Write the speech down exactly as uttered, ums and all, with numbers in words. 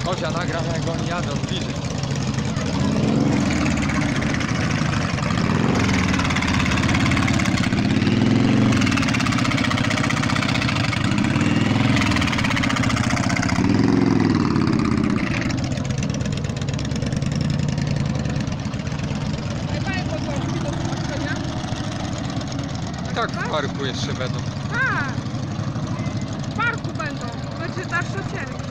Chodź, ja nagram, jak oni jadą bliżej. Tak, w parku jeszcze będą. Tak, w parku będą. Wyczytasz szosierki.